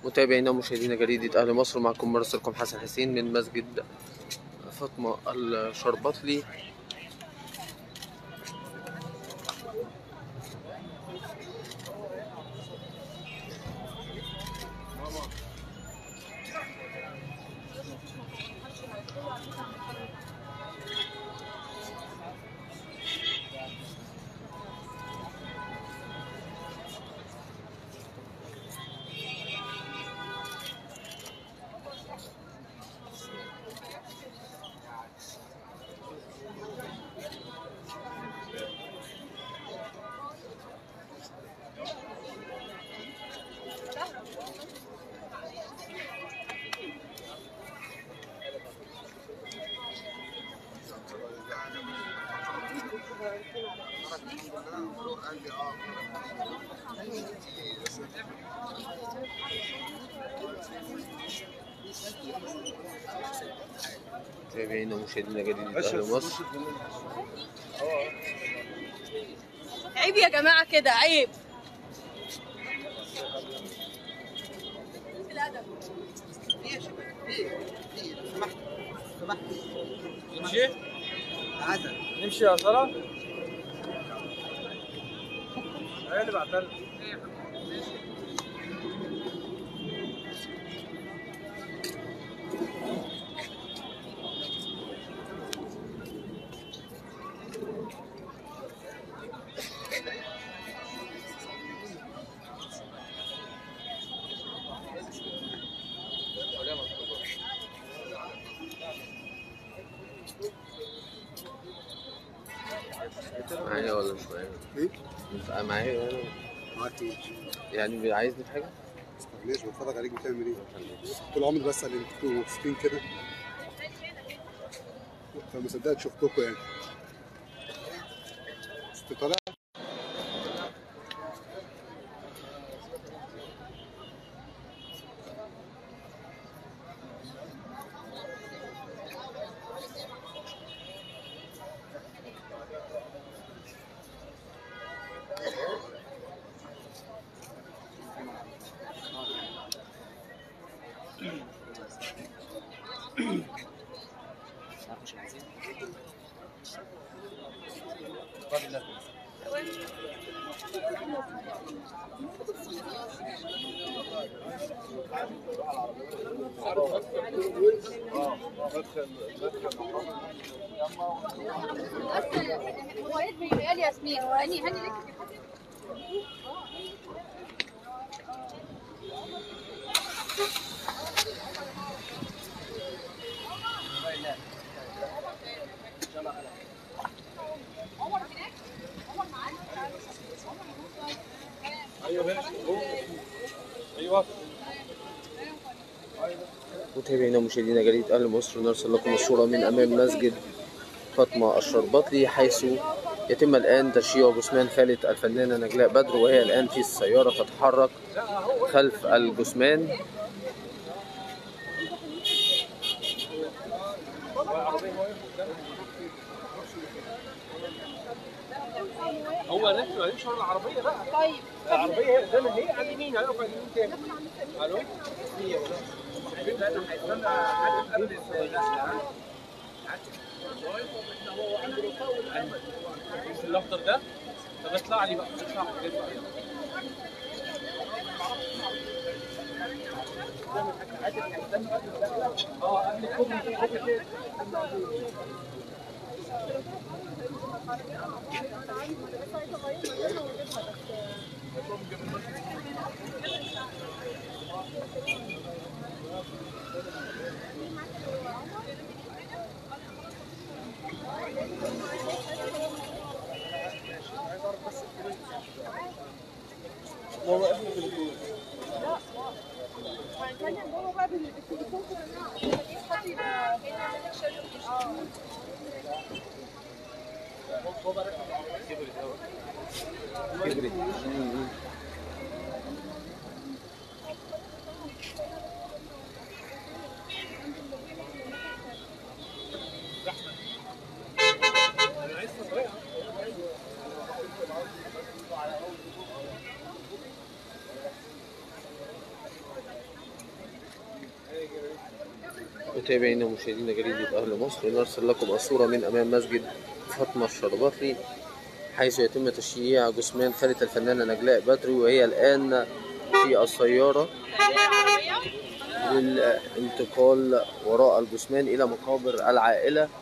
متابعينا ومشاهدينا جريدة أهل مصر، معكم مراسلكم حسن حسين من مسجد فاطمة الشربطلي. متابعينا ومشاهدينا جريدة أهل مصر. عيب يا جماعة كده، عيب. الأدب. سمحت نمشي؟ عزل نمشي يا سارة؟ هي اللي بعتلنا. معايا ولا مش معايا؟ ايه؟ انت معايا ولا معاك ايه؟ يعني عايزني في حاجة؟ ليش بتفرج عليك بتعمل ايه؟ طول عمري بسأل انتوا مبسوطين كده؟ فما صدقت شفتكم يعني. بس طالع هو يا ياسمين وهني لك. ايوه متابعينا ومشاهدينا جريدة أهل مصر، نرسل لكم الصورة من أمام مسجد فاطمة الشربطلي، حيث يتم الآن تشييع جثمان خالة الفنانة نجلاء بدر، وهي الآن في السيارة تتحرك خلف الجثمان. هو نفسه هيمشي ورا العربية بقى. طيب العربية هي قدامها، هي على اليمين، هيقف على اليمين تاني. الو؟ هيستنى حد قبل الاخضر ده. طب اطلع لي بقى، اطلع قبل الكوبري. متابعينا ومشاهدينا جريدة أهل مصر، نرسل لكم الصورة من أمام مسجد فاطمة الشرباطلي، حيث يتم تشييع جثمان خالة الفنانة نجلاء بدر، وهي الآن في السيارة للانتقال وراء الجثمان إلى مقابر العائلة